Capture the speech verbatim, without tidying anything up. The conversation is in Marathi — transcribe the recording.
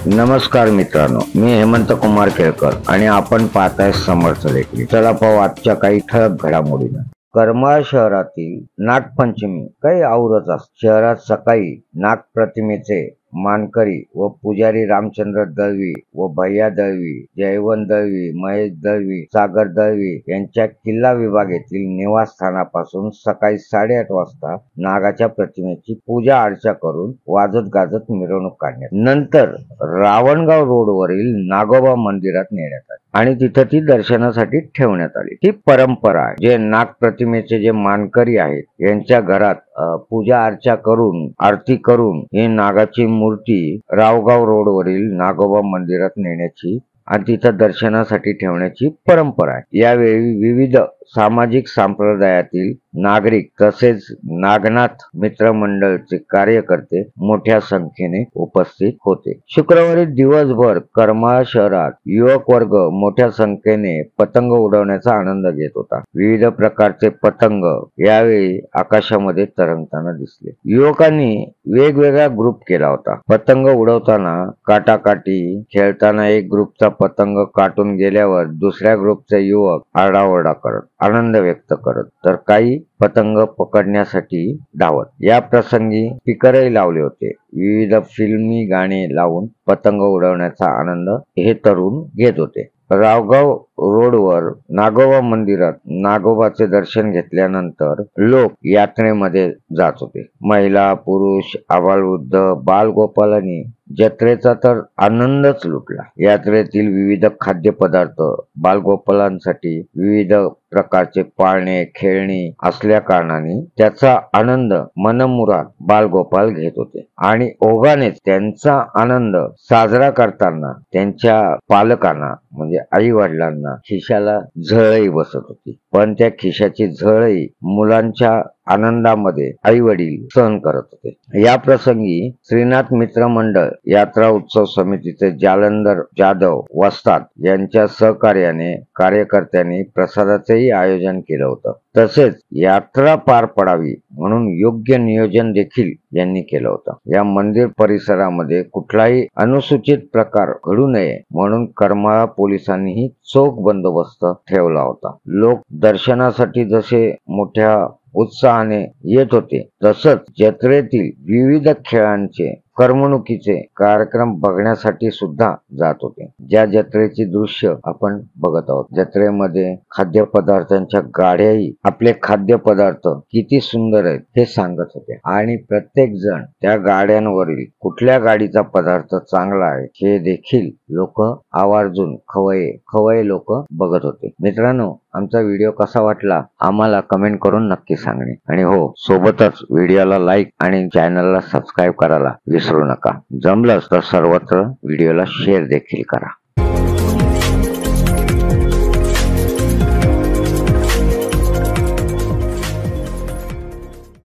नमस्कार मित्रांनो, मी हेमंत कुमार केळकर आणि आपण पाहताय समर्थ लेखनी. चला पाहू आजच्या काही ठळक घडामोडींना. करमाळ शहरातील नागपंचमी काही आवरत असते. शहरात सकाळी नागप्रतिमेचे मानकरी व पुजारी रामचंद्र दळवी व भैया दळवी, जयवंत दळवी, महेश दळवी, सागर दळवी यांच्या किल्ला विभाग येथील निवासस्थानापासून सकाळी साडेआठ वाजता नागाच्या प्रतिमेची पूजा अर्चा करून वाजत गाजत मिरवणूक काढण्यात, नंतर रावणगाव रोडवरील नागोबा मंदिरात नेण्यात आली आणि तिथं ती दर्शनासाठी ठेवण्यात आली. ही परंपरा आहे. जे नाग प्रतिमेचे जे मानकरी आहेत यांच्या घरात पूजा अर्चा करून आरती करून ही नागाची मूर्ती रावगाव रोडवरील नागोबा मंदिरात नेण्याची आणि तिथं दर्शनासाठी ठेवण्याची परंपरा आहे. यावेळी विविध सामाजिक संप्रदायातील नागरिक तसेच नागनाथ मित्र मंडळचे कार्यकर्ते मोठ्या संख्येने उपस्थित होते. शुक्रवारी दिवसभर करमाळ शहरात युवक वर्ग मोठ्या संख्येने पतंग उडवण्याचा आनंद घेत होता. विविध प्रकारचे पतंग यावेळी आकाशामध्ये तरंगताना दिसले. युवकांनी वेगवेगळा ग्रुप केला होता. पतंग उडवताना काटाकाटी खेळताना एक ग्रुपचा पतंग काटून गेल्यावर दुसऱ्या ग्रुपचे युवक आरडाओरडा करत आनंद व्यक्त करत तर काही पतंग पकडण्यासाठी धावत. या प्रसंगी स्पीकरही लावले होते. विविध फिल्मी गाणे लावून पतंग उडवण्याचा आनंद हे तरुण घेत होते. रावगाव रोडवर नागोबा मंदिरात नागोबाचे दर्शन घेतल्यानंतर लोक यात्रेमध्ये जात होते. महिला, पुरुष, आबालवृद्ध, बालगोपालांनी जत्रेचा तर आनंदच लुटला. यात्रेतील विविध खाद्यपदार्थ, बालगोपालांसाठी विविध प्रकारचे पाळणे, खेळणी असल्या कारणाने त्याचा आनंद मनमुराद बालगोपाल घेत होते आणि ओघानेच त्यांचा आनंद साजरा करताना त्यांच्या पालकांना म्हणजे आई वडिलांना खिशाला झळही बसत होती. पण त्या खिशाची झळही मुलांच्या आनंदामध्ये आई वडील सहन करत होते. या प्रसंगी श्रीनाथ मित्र मंडळ यात्रा उत्सव समितीचे जालंधर जाधव वस्ताद यांच्या सहकार्याने कार्यकर्त्यांनी प्रसादाचेही आयोजन केलं होतं. तसेच यात्रा पार पडावी म्हणून योग्य नियोजन देखील यांनी केलं होतं. या मंदिर परिसरामध्ये कुठलाही अनुसूचित प्रकार घडू नये म्हणून करमाळा पोलिसांनीही चोख बंदोबस्त ठेवला होता. लोक दर्शनासाठी जसे मोठ्या उत्साहाने येत होते तसंच जत्रेतील विविध खेळांचे करमणुकीचे कार्यक्रम बघण्यासाठी सुद्धा जात होते. ज्या जत्रेची दृश्य आपण बघत आहोत, जत्रेमध्ये खाद्यपदार्थांच्या गाड्याही आपले खाद्यपदार्थ किती सुंदर आहेत हे सांगत होते आणि प्रत्येक जण त्या गाड्यांवरील कुठल्या गाडीचा पदार्थ चांगला आहे हे देखील लोक आवर्जून खवये खवये लोक बघत होते. मित्रांनो, आमचा व्हिडिओ कसा वाटला आम्हाला कमेंट करून नक्की सांगणे आणि हो, सोबतच व्हिडिओला लाईक आणि चॅनलला सबस्क्राईब करायला विसरू नका. जमलंच तर सर्वत्र व्हिडिओला शेअर देखील करा.